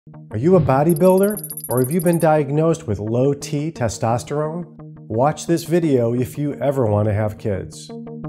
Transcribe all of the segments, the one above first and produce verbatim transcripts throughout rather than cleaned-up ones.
Are you a bodybuilder, or have you been diagnosed with low T testosterone? Watch this video if you ever want to have kids.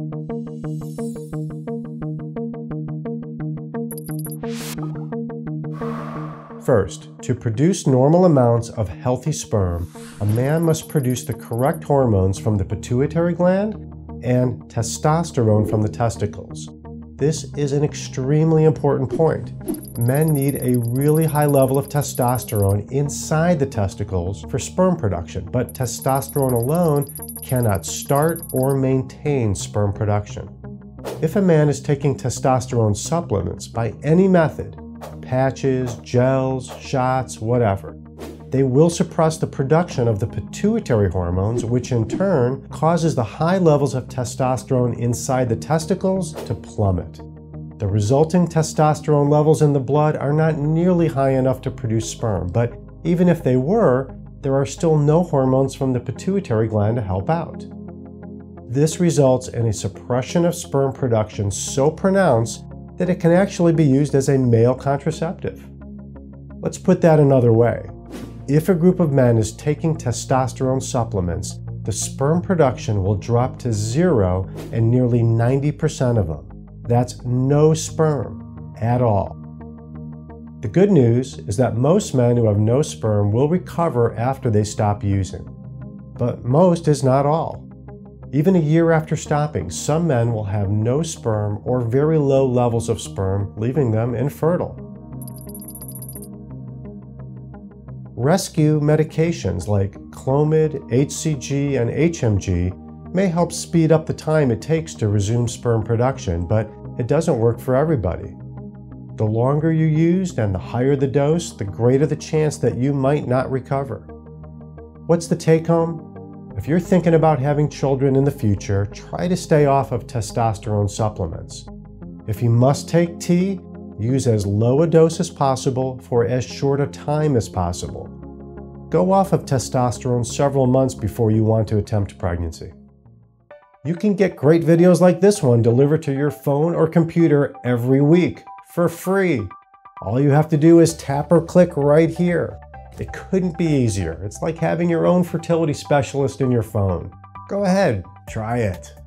First, to produce normal amounts of healthy sperm, a man must produce the correct hormones from the pituitary gland and testosterone from the testicles. This is an extremely important point. Men need a really high level of testosterone inside the testicles for sperm production, but testosterone alone cannot start or maintain sperm production. If a man is taking testosterone supplements by any method, patches, gels, shots, whatever, they will suppress the production of the pituitary hormones, which in turn causes the high levels of testosterone inside the testicles to plummet. The resulting testosterone levels in the blood are not nearly high enough to produce sperm, but even if they were, there are still no hormones from the pituitary gland to help out. This results in a suppression of sperm production so pronounced that it can actually be used as a male contraceptive. Let's put that another way. If a group of men is taking testosterone supplements, the sperm production will drop to zero in nearly ninety percent of them. That's no sperm at all. The good news is that most men who have no sperm will recover after they stop using. But most is not all. Even a year after stopping, some men will have no sperm or very low levels of sperm, leaving them infertile. Rescue medications like Clomid, H C G, and H M G may help speed up the time it takes to resume sperm production, but it doesn't work for everybody. The longer you used and the higher the dose, the greater the chance that you might not recover. What's the take-home? If you're thinking about having children in the future, try to stay off of testosterone supplements. If you must take T, use as low a dose as possible for as short a time as possible. Go off of testosterone several months before you want to attempt pregnancy. You can get great videos like this one delivered to your phone or computer every week for free. All you have to do is tap or click right here. It couldn't be easier. It's like having your own fertility specialist in your phone. Go ahead, try it.